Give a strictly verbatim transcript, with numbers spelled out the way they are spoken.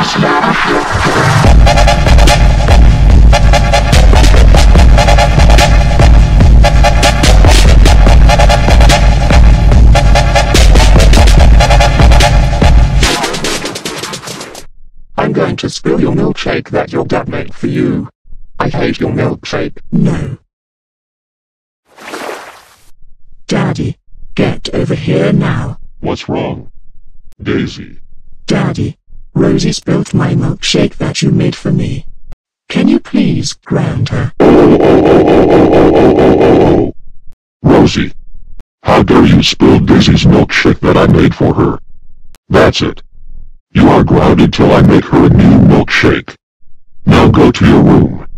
I'm going to spill your milkshake that your dad made for you. I hate your milkshake. No. Daddy, get over here now. What's wrong? Daisy. Daddy, Rosie spilled my milkshake that you made for me. Can you please ground her? Oh, oh, oh, oh, oh, oh, oh, oh, oh, oh. Rosie, how dare you spill Daisy's milkshake that I made for her? That's it. You are grounded till I make her a new milkshake. Now go to your room.